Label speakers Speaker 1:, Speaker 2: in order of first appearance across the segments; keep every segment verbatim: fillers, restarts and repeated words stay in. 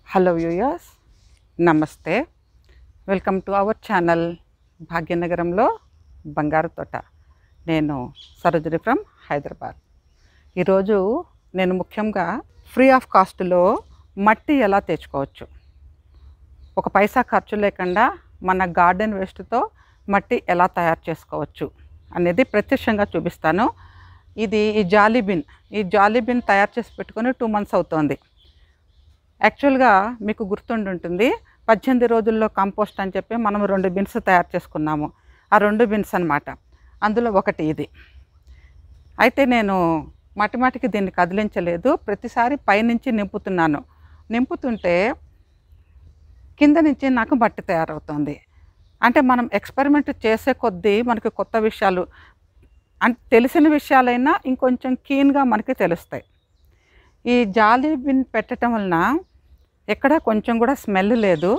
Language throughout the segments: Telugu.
Speaker 1: హలో వ్యూయర్స్, నమస్తే. వెల్కమ్ టు అవర్ ఛానల్ భాగ్యనగరంలో బంగారు తోట. నేను సరోజిని ఫ్రమ్ హైదరాబాద్. ఈరోజు నేను ముఖ్యంగా ఫ్రీ ఆఫ్ కాస్ట్లో మట్టి ఎలా తెచ్చుకోవచ్చు, ఒక పైసా ఖర్చు లేకుండా మన గార్డెన్ వేస్ట్తో మట్టి ఎలా తయారు చేసుకోవచ్చు అనేది ప్రత్యక్షంగా చూపిస్తాను. ఇది ఈ జాలీ బిన్ ఈ జాలీ బిన్ తయారు చేసి పెట్టుకొని టూ మంత్స్ అవుతోంది. యాక్చువల్గా మీకు గుర్తుండుంటుంది, పద్దెనిమిది రోజుల్లో కంపోస్ట్ అని చెప్పి మనం రెండు బిన్స్ తయారు చేసుకున్నాము. ఆ రెండు బిన్స్ అన్నమాట. అందులో ఒకటి ఇది. అయితే నేను మాటి మాటికి దీన్ని కదిలించలేదు, ప్రతిసారి పైనుంచి నింపుతున్నాను. నింపుతుంటే కింద నుంచి నాకు మట్టి తయారవుతుంది. అంటే మనం ఎక్స్పెరిమెంట్ చేసే కొద్దీ మనకి కొత్త విషయాలు, అంటే తెలిసిన విషయాలైనా ఇంకొంచెం కీన్గా మనకి తెలుస్తాయి. ఈ జాలీ బిన్ పెట్టడం వలన ఎక్కడ కొంచెం కూడా స్మెల్ లేదు.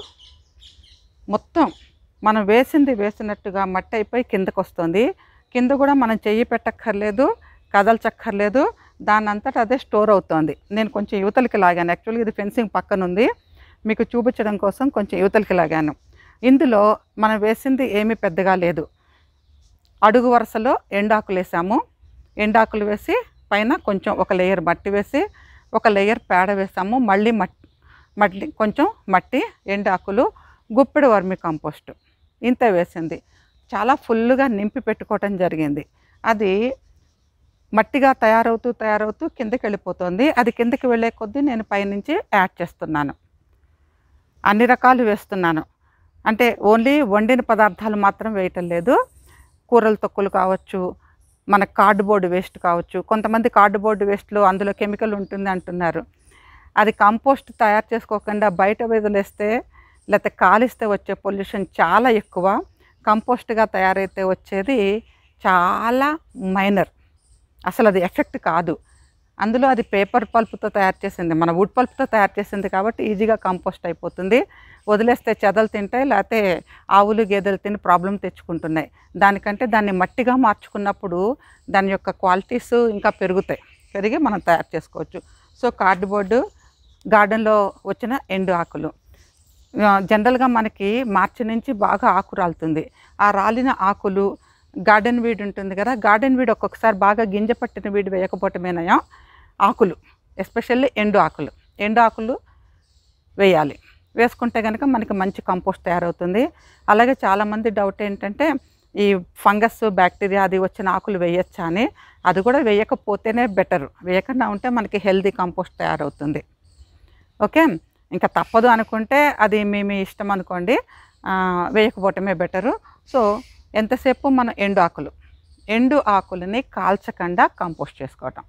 Speaker 1: మొత్తం మనం వేసింది వేసినట్టుగా మట్టి అయిపోయి కిందకు వస్తుంది. కింద కూడా మనం చెయ్యి పెట్టక్కర్లేదు, కదల్చక్కర్లేదు, దాని అంతటా అదే స్టోర్ అవుతుంది. నేను కొంచెం యువతలకి లాగాను. యాక్చువల్గా ఇది ఫెన్సింగ్ పక్కన ఉంది, మీకు చూపించడం కోసం కొంచెం యువతలకి లాగాను. ఇందులో మనం వేసింది ఏమీ పెద్దగా లేదు. అడుగు వరుసలో ఎండాకులు వేసాము. ఎండాకులు వేసి పైన కొంచెం ఒక లేయర్ మట్టి వేసి ఒక లేయర్ పేడ వేసాము. మళ్ళీ మట్టి మళ్ళీ కొంచెం మట్టి, ఎండాకులు, గుప్పెడు వర్మి కంపోస్ట్ ఇంత వేసింది. చాలా ఫుల్గా నింపి పెట్టుకోవటం జరిగింది. అది మట్టిగా తయారవుతూ తయారవుతూ కిందకి వెళ్ళిపోతుంది. అది కిందకి వెళ్ళే కొద్దీ నేను పైనుంచి యాడ్ చేస్తున్నాను. అన్ని రకాలు వేస్తున్నాను. అంటే ఓన్లీ వండిన పదార్థాలు మాత్రం వేయటం లేదు. కూరల తొక్కులు కావచ్చు, మన కార్డ్బోర్డ్ వేస్ట్ కావచ్చు. కొంతమంది కార్డ్బోర్డ్ వేస్ట్లో అందులో కెమికల్ ఉంటుంది అంటున్నారు. అది కంపోస్ట్ తయారు చేసుకోకుండా బయట వదిలేస్తే లేకపోతే కాలిస్తే వచ్చే పొల్యూషన్ చాలా ఎక్కువ. కంపోస్ట్గా తయారైతే వచ్చేది చాలా మైనర్, అసలు అది ఎఫెక్ట్ కాదు. అందులో అది పేపర్ పల్ప్తో తయారు చేసింది, మన వుడ్ పల్ప్తో తయారు చేసింది కాబట్టి ఈజీగా కంపోస్ట్ అయిపోతుంది. వదిలేస్తే చెదలు తింటాయి, లేకపోతే ఆవులు గేదెలు తిని ప్రాబ్లం తెచ్చుకుంటున్నాయి. దానికంటే దాన్ని మట్టిగా మార్చుకున్నప్పుడు దాని యొక్క క్వాలిటీస్ ఇంకా పెరుగుతాయి, పెరిగి మనం తయారు చేసుకోవచ్చు. సో కార్డ్బోర్డు, గార్డెన్లో వచ్చిన ఎండు ఆకులు, జనరల్గా మనకి మార్చి నుంచి బాగా ఆకు రాలుతుంది. ఆ రాలిన ఆకులు, గార్డెన్ వీడ్ ఉంటుంది కదా, గార్డెన్ వీడ్ ఒక్కొక్కసారి బాగా గింజ పట్టిన వీడి వేయకపోవటమేనయా ఆకులు, ఎస్పెషల్లీ ఎండు ఆకులు ఎండు ఆకులు వేయాలి. వేసుకుంటే కనుక మనకి మంచి కంపోస్ట్ తయారవుతుంది. అలాగే చాలామంది డౌట్ ఏంటంటే ఈ ఫంగస్, బ్యాక్టీరియా అది వచ్చిన ఆకులు వేయచ్చా అని. అది కూడా వేయకపోతేనే బెటరు. వేయకుండా ఉంటే మనకి హెల్దీ కంపోస్ట్ తయారవుతుంది. ఓకే, ఇంకా తప్పదు అనుకుంటే అది మీ మీ ఇష్టం అనుకోండి, వేయకపోవటమే బెటరు. సో ఎంతసేపు మనం ఎండు ఆకులు ఎండు ఆకులని కాల్చకుండా కంపోస్ట్ చేసుకోవటం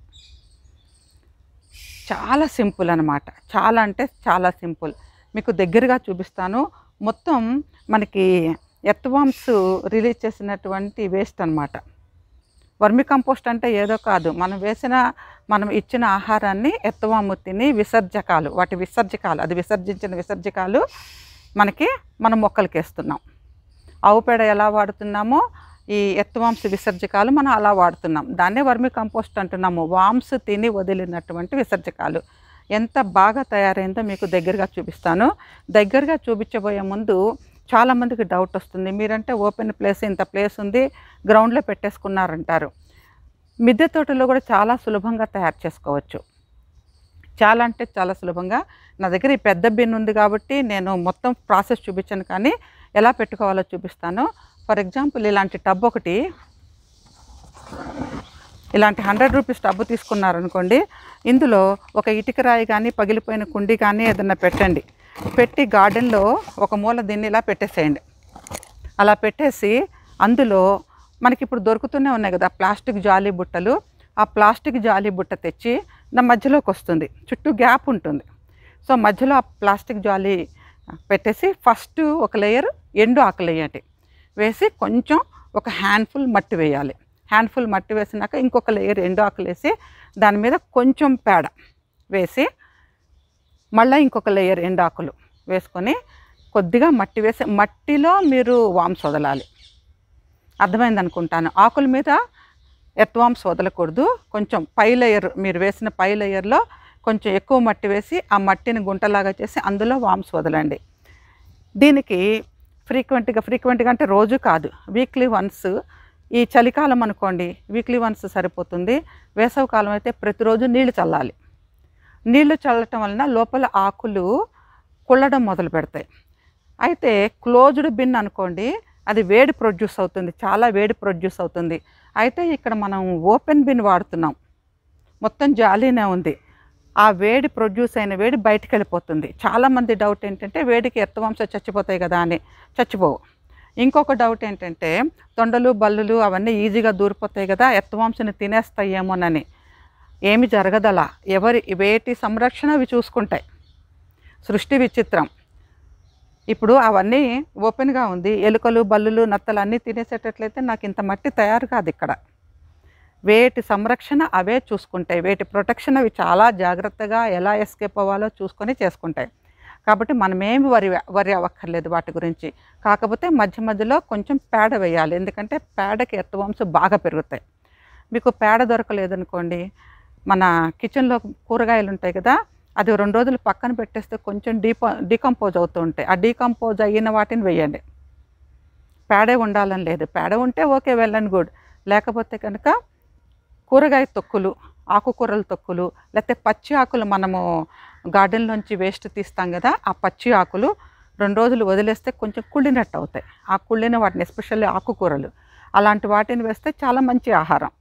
Speaker 1: చాలా సింపుల్ అన్నమాట. చాలా అంటే చాలా సింపుల్. మీకు దగ్గరగా చూపిస్తాను. మొత్తం మనకి ఎర్త్వామ్స్ రిలీజ్ చేసినటువంటి వేస్ట్ అన్నమాట. వర్మి కంపోస్ట్ అంటే ఏదో కాదు, మనం వేసిన మనం ఇచ్చిన ఆహారాన్ని ఎర్త్వాము తిని విసర్జకాలు, వాటి విసర్జకాలు, అది విసర్జించిన విసర్జకాలు మనకి మనం మొక్కలకి వేస్తున్నాం. ఆవు పేడ ఎలా వాడుతున్నామో ఈ ఎర్త్వామ్స్ విసర్జకాలు మనం అలా వాడుతున్నాం. దాన్నే వర్మి కంపోస్ట్ అంటున్నాము. వామ్స్ తిని వదిలినటువంటి విసర్జకాలు ఎంత బాగా తయారైందో మీకు దగ్గరగా చూపిస్తాను. దగ్గరగా చూపించబోయే ముందు చాలామందికి డౌట్ వస్తుంది, మీరంటే ఓపెన్ ప్లేస్, ఇంత ప్లేస్ ఉంది, గ్రౌండ్లో పెట్టేసుకున్నారంటారు. మిద్దె తోటలో కూడా చాలా సులభంగా తయారు చేసుకోవచ్చు. చాలా అంటే చాలా సులభంగా. నా దగ్గర ఈ పెద్ద బిన్ ఉంది కాబట్టి నేను మొత్తం ప్రాసెస్ చూపించాను, కానీ ఎలా పెట్టుకోవాలో చూపిస్తాను. ఫర్ ఎగ్జాంపుల్ ఇలాంటి టబ్ ఒకటి, ఇలాంటి హండ్రెడ్ రూపీస్ టబ్బు తీసుకున్నారనుకోండి, ఇందులో ఒక ఇటుక రాయి కానీ పగిలిపోయిన కుండి కానీ ఏదన్నా పెట్టండి. పెట్టి గార్డెన్లో ఒక మూల దీన్ని ఇలా పెట్టేసేయండి. అలా పెట్టేసి అందులో మనకి ఇప్పుడు దొరుకుతూనే ఉన్నాయి కదా ప్లాస్టిక్ జాలీ బుట్టలు, ఆ ప్లాస్టిక్ జాలీ బుట్ట తెచ్చి నా మధ్యలోకి వస్తుంది, చుట్టూ గ్యాప్ ఉంటుంది. సో మధ్యలో ఆ ప్లాస్టిక్ జాలీ పెట్టేసి ఫస్ట్ ఒక లేయర్ ఎండు ఆకులు వేయండి. వేసి కొంచెం ఒక హ్యాండ్ఫుల్ మట్టి వేయాలి. హ్యాండ్ఫుల్ మట్టి వేసినాక ఇంకొక లేయర్ ఎండు ఆకులు వేసి దాని మీద కొంచెం పేడ వేసి మళ్ళీ ఇంకొక లేయర్ ఎండాకులు వేసుకొని కొద్దిగా మట్టి వేసి, మట్టిలో మీరు వామ్స్ వదలాలి. అర్థమైంది అనుకుంటాను. ఆకుల మీద ఎర్త్వామ్స్ వదలకూడదు. కొంచెం పై లేయర్, మీరు వేసిన పై లేయర్లో కొంచెం ఎక్కువ మట్టి వేసి ఆ మట్టిని గుంటలాగా చేసి అందులో వామ్స్ వదలండి. దీనికి ఫ్రీక్వెంట్గా ఫ్రీక్వెంట్గా అంటే రోజు కాదు, వీక్లీ వన్స్. ఈ చలికాలం అనుకోండి వీక్లీ వన్స్ సరిపోతుంది. వేసవికాలం అయితే ప్రతిరోజు నీళ్లు చల్లాలి. నీళ్లు చల్లటం వలన లోపల ఆకులు కుళ్ళడం మొదలు పెడతాయి. అయితే క్లోజ్డ్ బిన్ అనుకోండి, అది వేడి ప్రొడ్యూస్ అవుతుంది, చాలా వేడి ప్రొడ్యూస్ అవుతుంది. అయితే ఇక్కడ మనం ఓపెన్ బిన్ వాడుతున్నాం, మొత్తం జాలీనే ఉంది. ఆ వేడి ప్రొడ్యూస్ అయిన వేడి బయటికి వెళ్ళిపోతుంది. చాలామంది డౌట్ ఏంటంటే వేడికి ఎర్త్వామ్స్ చచ్చిపోతాయి కదా అని. చచ్చిపోవు. ఇంకొక డౌట్ ఏంటంటే తొండలు బల్లులు అవన్నీ ఈజీగా దూరిపోతాయి కదా, ఎర్త్వామ్స్ని తినేస్తాయేమోనని. ఏమి జరగదలా. ఎవరి వేటి సంరక్షణ అవి చూసుకుంటాయి. సృష్టి విచిత్రం. ఇప్పుడు అవన్నీ ఓపెన్గా ఉంది, ఎలుకలు బల్లులు నత్తలు అన్నీ తినేసేటట్లయితే నాకు ఇంత మట్టి తయారు కాదు. ఇక్కడ వేటి సంరక్షణ అవే చూసుకుంటాయి. వేటి ప్రొటెక్షన్ అవి చాలా జాగ్రత్తగా ఎలా ఎస్కేప్ అవ్వాలో చూసుకొని చేసుకుంటాయి. కాబట్టి మనమేమి వరి వరి అవ్వక్కర్లేదు వాటి గురించి. కాకపోతే మధ్య మధ్యలో కొంచెం పేడ వేయాలి, ఎందుకంటే పేడకి ఎర్త్వామ్స్ బాగా పెరుగుతాయి. మీకు పేడ దొరకలేదనుకోండి, మన కిచెన్లో కూరగాయలు ఉంటాయి కదా, అది రెండు రోజులు పక్కన పెట్టేస్తే కొంచెం డీపో డీకంపోజ్ అవుతూ ఉంటాయి. ఆ డీకంపోజ్ అయిన వాటిని వేయండి. పేడే ఉండాలని లేదు. పేడ ఉంటే ఓకే, వెల్ అండ్ గుడ్. లేకపోతే కనుక కూరగాయ తొక్కులు, ఆకుకూరల తొక్కులు, లేకపోతే పచ్చి ఆకులు మనము గార్డెన్లోంచి వేస్ట్ తీస్తాం కదా, ఆ పచ్చి ఆకులు రెండు రోజులు వదిలేస్తే కొంచెం కుళ్ళినట్టు అవుతాయి. ఆ కుళ్ళిన వాటిని, ఎస్పెషల్లీ ఆకుకూరలు, అలాంటి వాటిని వేస్తే చాలా మంచి ఆహారం.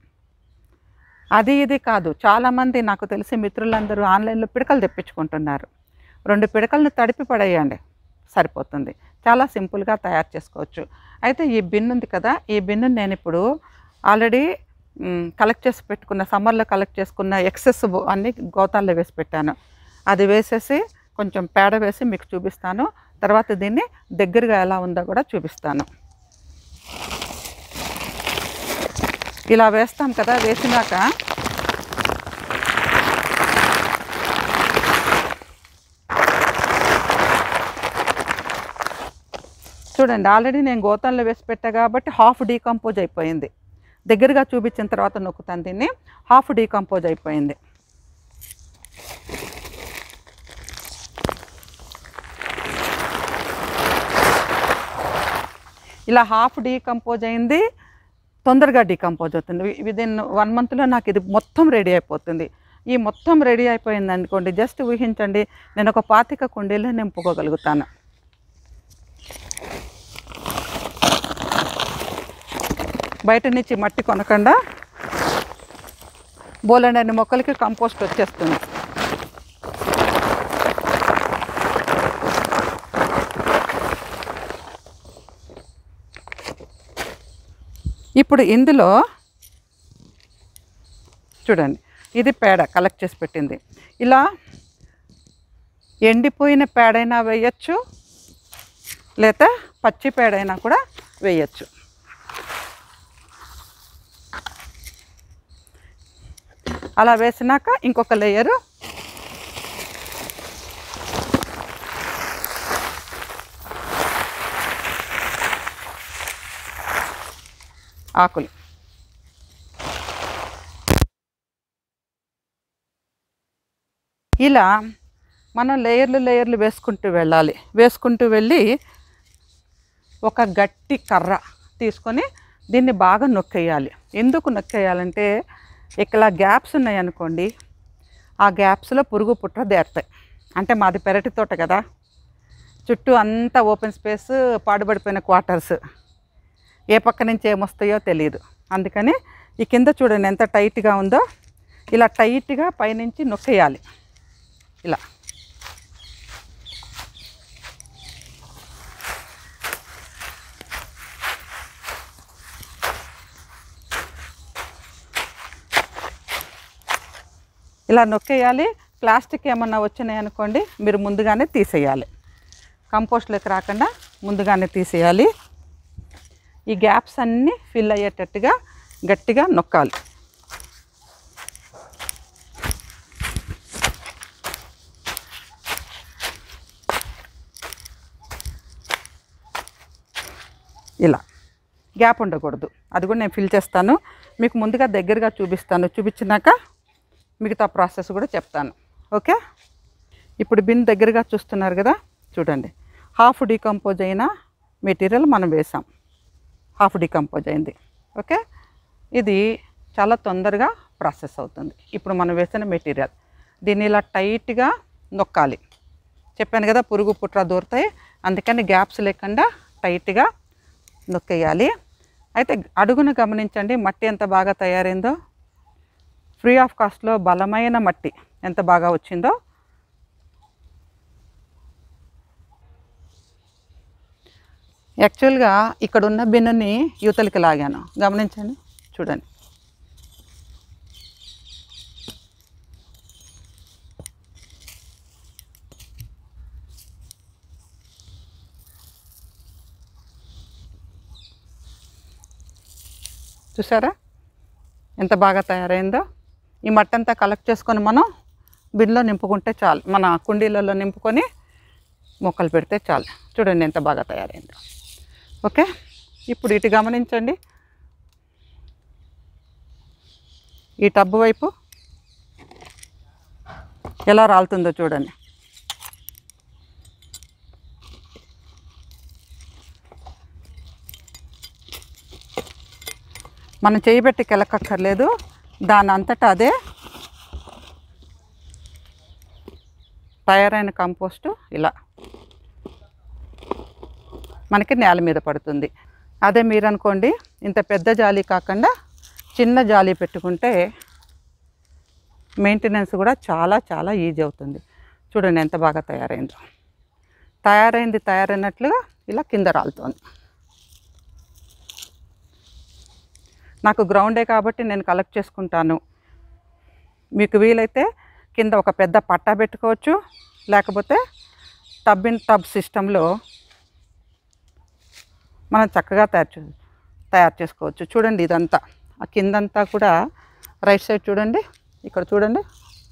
Speaker 1: అది ఇది కాదు, చాలామంది నాకు తెలిసి మిత్రులందరూ ఆన్లైన్లో పిడకలు తెప్పించుకుంటున్నారు. రెండు పిడకలను తడిపి పడేయండి, సరిపోతుంది. చాలా సింపుల్గా తయారు చేసుకోవచ్చు. అయితే ఈ బిన్ ఉంది కదా, ఈ బిన్ను నేను ఇప్పుడు ఆల్రెడీ కలెక్ట్ చేసి పెట్టుకున్న, సమ్మర్లో కలెక్ట్ చేసుకున్న ఎక్సెస్ అన్నీ గోతాల్లో వేసి పెట్టాను. అది వేసేసి కొంచెం పేడ వేసి మీకు చూపిస్తాను. తర్వాత దీన్ని దగ్గరగా ఎలా ఉందో కూడా చూపిస్తాను. ఇలా వేస్తాం కదా, వేసినాక చూడండి, ఆల్రెడీ నేను గోతంలో వేసి పెట్టా కాబట్టి హాఫ్ డీకంపోజ్ అయిపోయింది. దగ్గరగా చూపించిన తర్వాత నొక్కుతాను దీన్ని. హాఫ్ డీకంపోజ్ అయిపోయింది. ఇలా హాఫ్ డీకంపోజ్ అయింది, తొందరగా డీకంపోజ్ అవుతుంది. విదిన్ వన్ మంత్లో నాకు ఇది మొత్తం రెడీ అయిపోతుంది. ఈ మొత్తం రెడీ అయిపోయింది అనుకోండి, జస్ట్ ఊహించండి, నేను ఒక పాతిక కుండీలో నింపుకోగలుగుతాను. బయట నుంచి మట్టి కొనకుండా బోలెడన్ని మొక్కలకి కంపోస్ట్ వచ్చేస్తుంది. ఇప్పుడు ఇందులో చూడండి, ఇది పేడ కలెక్ట్ చేసి పెట్టింది. ఇలా ఎండిపోయిన పేడైనా వేయచ్చు, లేదా పచ్చి పేడైనా కూడా వేయచ్చు. అలా వేసినాక ఇంకొక లేయరు ఆకులు. ఇలా మనం లేయర్లు లేయర్లు వేసుకుంటూ వెళ్ళాలి. వేసుకుంటూ వెళ్ళి ఒక గట్టి కర్ర తీసుకొని దీన్ని బాగా నొక్కేయాలి. ఎందుకు నొక్కేయాలంటే ఇక్కడ గ్యాప్స్ ఉన్నాయనుకోండి, ఆ గ్యాప్స్లో పురుగు పుట్ర దేరుతాయి. అంటే మాది పెరటి తోట కదా, చుట్టూ అంతా ఓపెన్ స్పేస్, పాడుబడిపోయిన క్వార్టర్స్, ఏ పక్క నుంచి ఏమొస్తాయో తెలియదు. అందుకని ఈ కింద చూడండి ఎంత టైట్గా ఉందో, ఇలా టైట్గా పైనుంచి నొక్కేయాలి. ఇలా ఇలా నొక్కేయాలి. ప్లాస్టిక్ ఏమన్నా వచ్చినాయి అనుకోండి, మీరు ముందుగానే తీసేయాలి. కంపోస్ట్లోకి రాకుండా ముందుగానే తీసేయాలి. ఈ గ్యాప్స్ అన్నీ ఫిల్ అయ్యేటట్టుగా గట్టిగా నొక్కాలి. ఇలా గ్యాప్ ఉండకూడదు. అది కూడా నేను ఫిల్ చేస్తాను. మీకు ముందుగా దగ్గరగా చూపిస్తాను. చూపించినాక మిగతా ప్రాసెస్ కూడా చెప్తాను. ఓకే, ఇప్పుడు బిన్ దగ్గరగా చూస్తున్నారు కదా, చూడండి హాఫ్ డీకంపోజ్ అయిన మెటీరియల్ మనం వేసాం, హాఫ్ డీకంపోజ్ అయింది. ఓకే, ఇది చాలా తొందరగా ప్రాసెస్ అవుతుంది. ఇప్పుడు మనం వేసిన మెటీరియల్ దీన్ని ఇలా టైట్గా నొక్కాలి. చెప్పాను కదా పురుగు పుట్ర దూరుతాయి, అందుకని గ్యాప్స్ లేకుండా టైట్గా నొక్కేయాలి. అయితే అడుగును గమనించండి, మట్టి ఎంత బాగా తయారైందో, ఫ్రీ ఆఫ్ కాస్ట్లో బలమైన మట్టి ఎంత బాగా వచ్చిందో. యాక్చువల్గా ఇక్కడ ఉన్న బిన్నుని యూతలకి లాగాను, గమనించండి, చూడండి. చూసారా ఎంత బాగా తయారైందో. ఈ మట్టి అంతా కలెక్ట్ చేసుకొని మనం బిన్లో నింపుకుంటే చాలు, మన కుండీలలో నింపుకొని మొక్కలు పెడితే చాలు. చూడండి ఎంత బాగా తయారైందో. ఓకే, ఇప్పుడు ఇటు గమనించండి, ఈ టబ్బు వైపు ఎలా రాలుతుందో చూడండి. మనం చేయబెట్టి కెలకక్కర్లేదు, దాని అంతటా అదే తయారైన కంపోస్టు ఇలా మనకి నేల మీద పడుతుంది. అదే మీరు అనుకోండి, ఇంత పెద్ద జాలి కాకుండా చిన్న జాలి పెట్టుకుంటే మెయింటెనెన్స్ కూడా చాలా చాలా ఈజీ అవుతుంది. చూడండి ఎంత బాగా తయారైందో. తయారైంది తయారైనట్లుగా ఇలా కింద రాలుతోంది. నాకు గ్రౌండే కాబట్టి నేను కలెక్ట్ చేసుకుంటాను. మీకు వీలైతే కింద ఒక పెద్ద పట్టా పెట్టుకోవచ్చు, లేకపోతే టబ్ ఇన్ టబ్ సిస్టంలో మనం చక్కగా తయారు చే తయారు చేసుకోవచ్చు. చూడండి ఇదంతా, ఆ కిందంతా కూడా రైట్ సైడ్ చూడండి, ఇక్కడ చూడండి,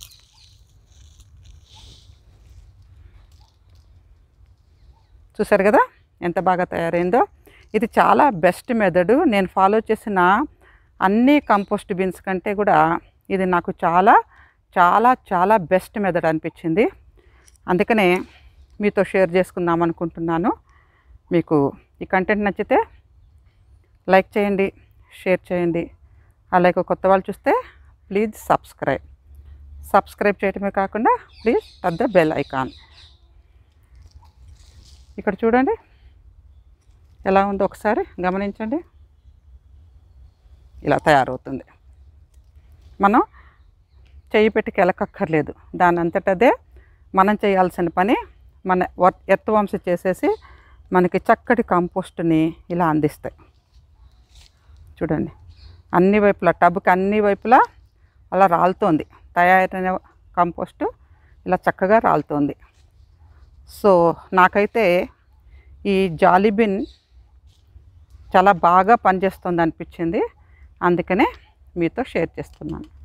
Speaker 1: చూసారు కదా ఎంత బాగా తయారైందో. ఇది చాలా బెస్ట్ మెథడ్. నేను ఫాలో చేసిన అన్ని కంపోస్ట్ బిన్స్ కంటే కూడా ఇది నాకు చాలా చాలా చాలా బెస్ట్ మెథడ్ అనిపించింది. అందుకనే మీతో షేర్ చేసుకుందాం అనుకుంటున్నాను. మీకు ఈ కంటెంట్ నచ్చితే లైక్ చేయండి, షేర్ చేయండి. అలాగే కొత్త వాళ్ళు చూస్తే ప్లీజ్ సబ్స్క్రైబ్ సబ్స్క్రైబ్ చేయడమే కాకుండా please touch the bell icon. ఇక్కడ చూడండి ఎలా ఉందో ఒకసారి గమనించండి. ఇలా తయారవుతుంది. మనం చేయి పెట్టి కెలకక్కర్లేదు, దాని అంతటదే మనం చేయాల్సిన పని మన ఎర్త్ వామ్స్ చేసేసి మనకి చక్కటి కంపోస్ట్ని ఇలా అందిస్తాయి. చూడండి అన్ని వైపులా, టబ్కి అన్ని వైపులా అలా రాలుతోంది. తయారైన కంపోస్టు ఇలా చక్కగా రాలుతోంది. సో నాకైతే ఈ జాలీ బిన్ చాలా బాగా పనిచేస్తుంది అనిపించింది. అందుకనే మీతో షేర్ చేస్తున్నాను.